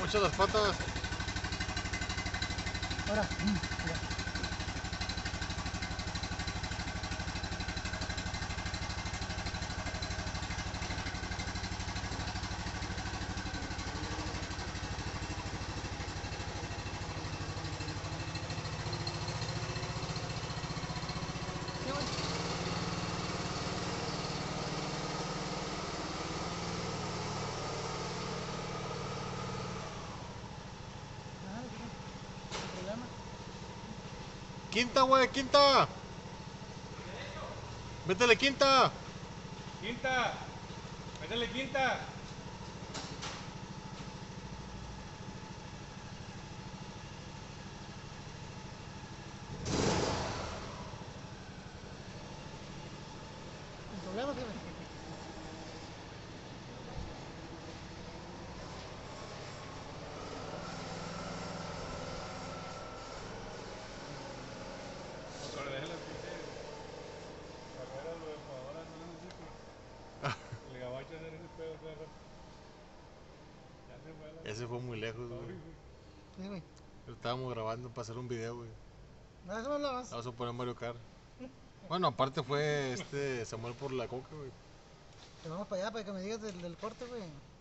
Muchas las patas. Ahora. Quinta, güey, quinta. Métele quinta. Quinta. Métele quinta. ¿Sin problema, jefe? Pero déjala pinche. Afuera lo de jugadoras no necesito. El gabacho hacer ese pedo cada rato. Ya se fue a la. Ese fue muy lejos, güey. Sí, güey. Estábamos grabando para hacer un video, güey. No, eso no lo vas. Vamos a poner Mario Kart. Bueno, aparte fue Samuel por la coca, güey. Te vamos para allá para que me digas del corte, güey.